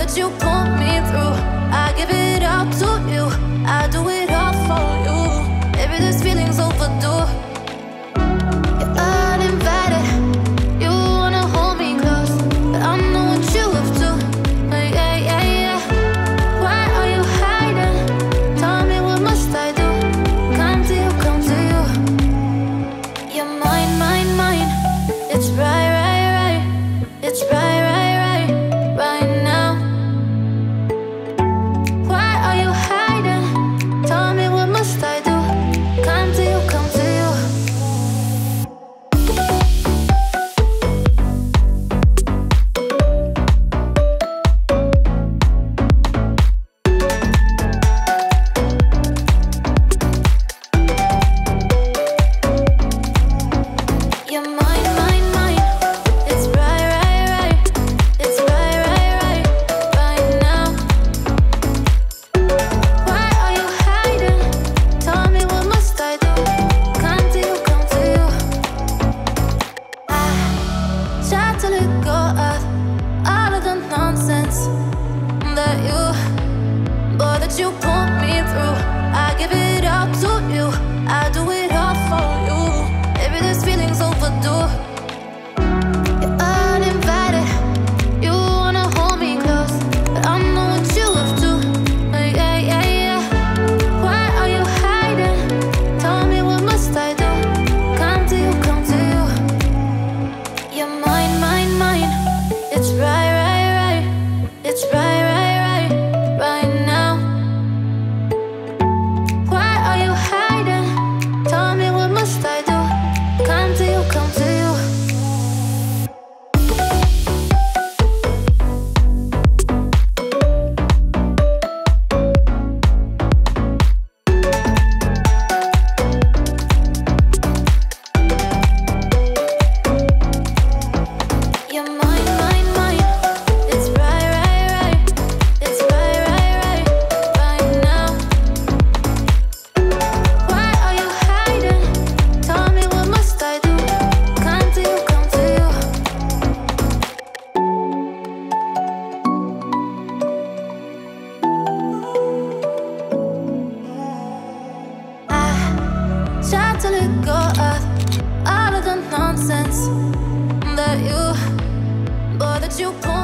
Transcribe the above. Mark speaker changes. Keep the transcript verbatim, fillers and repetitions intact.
Speaker 1: that you pulled me through. I give it up to you, I do it all for you. Maybe this feeling's overdue. You're uninvited, you wanna hold me close, but I know what you have to. Yeah, yeah, yeah. Why are you hiding? Tell me, what must I do? Come to you, come to you. You're mine, mine, mine. It's right, right, right. It's right, right, right, right now. Why are you hiding? Tell me, what must I do? Come to you, come to you. You're mine, mine, mine. It's right, right, right. It's right, right, right, right now. Why are you hiding? Tell me, what must I do? Come to you, come to you. I try to let go of all of the nonsense that you, boy, that you pulled me through. I give it up to you, I do it all for you. Maybe this feeling's overdue. You're uninvited, you wanna hold me close, but I know what you have to. Yeah, yeah, yeah. Why are you hiding? Tell me, what must I do? Come to you, come to you. You're mine, mine, mine. It's right, right, right. It's right, right, right, right now. Why are you hiding? Tell me, what must I do? Come to you, come to you. You're mine, mine, mine. It's right, right, right. It's right, right, right, right now. Why are you hiding? Tell me, what must I do? Come to you, come to you. I try to let go of all of the nonsense that you, boy, that you pulled